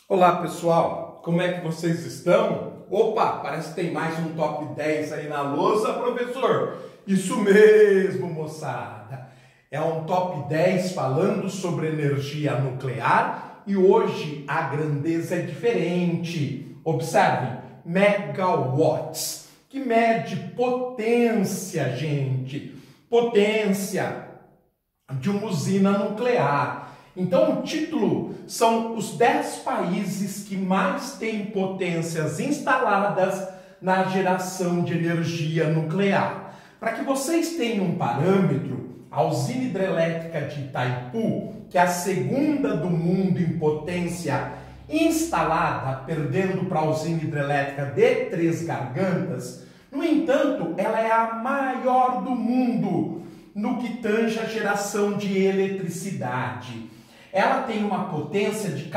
Olá pessoal, como é que vocês estão? Opa, parece que tem mais um top 10 aí na lousa, professor. Isso mesmo, moçada. É um top 10 falando sobre energia nuclear e hoje a grandeza é diferente. Observem, megawatts, que mede potência, gente. Potência de uma usina nuclear. Então, o título são os 10 países que mais têm potências instaladas na geração de energia nuclear. Para que vocês tenham um parâmetro, a usina hidrelétrica de Itaipu, que é a segunda do mundo em potência instalada, perdendo para a usina hidrelétrica de Três Gargantas, no entanto, ela é a maior do mundo no que tange a geração de eletricidade. Ela tem uma potência de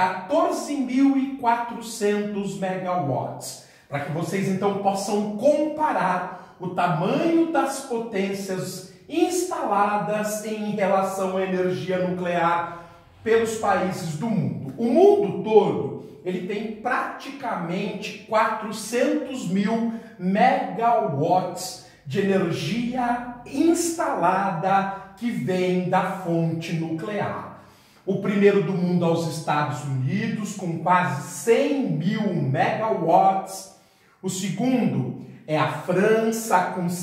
14.400 megawatts. Para que vocês então possam comparar o tamanho das potências instaladas em relação à energia nuclear pelos países do mundo. O mundo todo, ele tem praticamente 400.000 megawatts de energia instalada que vem da fonte nuclear. O primeiro do mundo é os Estados Unidos, com quase 100.000 megawatts. O segundo é a França, com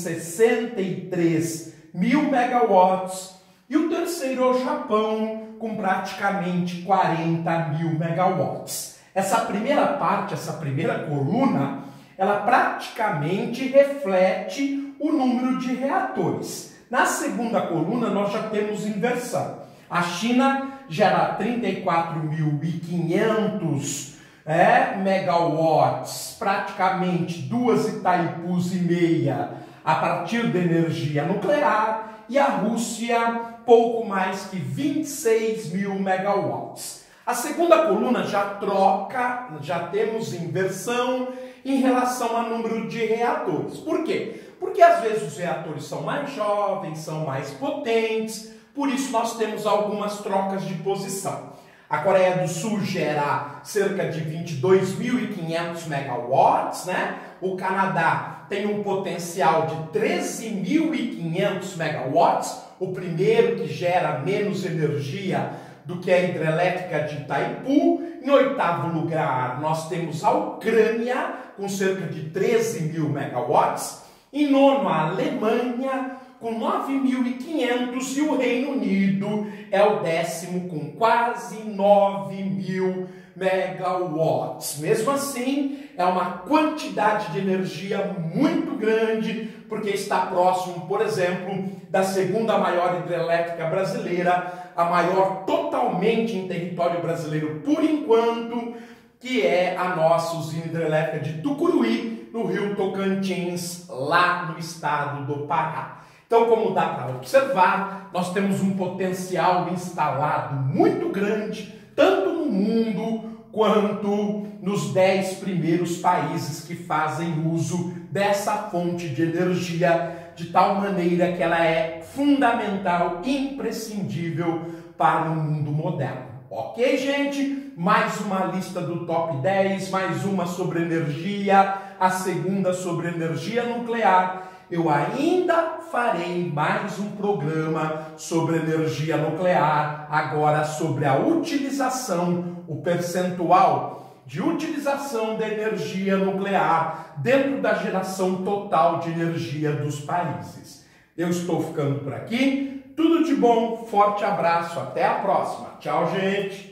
63.000 megawatts. E o terceiro é o Japão, com praticamente 40.000 megawatts. Essa primeira parte, essa primeira coluna, ela praticamente reflete o número de reatores. Na segunda coluna, nós já temos inversão. A China gera 34.500 megawatts, praticamente 2 Itaipus e meia a partir da energia nuclear, e a Rússia pouco mais que 26.000 megawatts. A segunda coluna já troca, já temos inversão em relação ao número de reatores. Por quê? Porque às vezes os reatores são mais jovens, são mais potentes, por isso nós temos algumas trocas de posição. A Coreia do Sul gera cerca de 22.500 megawatts, né? O Canadá tem um potencial de 13.500 megawatts, o primeiro que gera menos energia do que a hidrelétrica de Itaipu. Em oitavo lugar, nós temos a Ucrânia, com cerca de 13.000 megawatts. Em nono, a Alemanha, com 9.500, e o Reino Unido é o décimo, com quase 9.000 megawatts. Mesmo assim, é uma quantidade de energia muito grande, porque está próximo, por exemplo, da segunda maior hidrelétrica brasileira, a maior totalmente em território brasileiro por enquanto, que é a nossa usina hidrelétrica de Tucuruí, no Rio Tocantins, lá no estado do Pará. Então, como dá para observar, nós temos um potencial instalado muito grande, tanto no mundo quanto nos 10 primeiros países que fazem uso dessa fonte de energia, de tal maneira que ela é fundamental, imprescindível para o mundo moderno. Ok, gente? Mais uma lista do top 10, mais uma sobre energia, a segunda sobre energia nuclear. Eu ainda farei mais um programa sobre energia nuclear, agora sobre a utilização, o percentual de utilização da energia nuclear dentro da geração total de energia dos países. Eu estou ficando por aqui. Tudo de bom, forte abraço, até a próxima. Tchau, gente!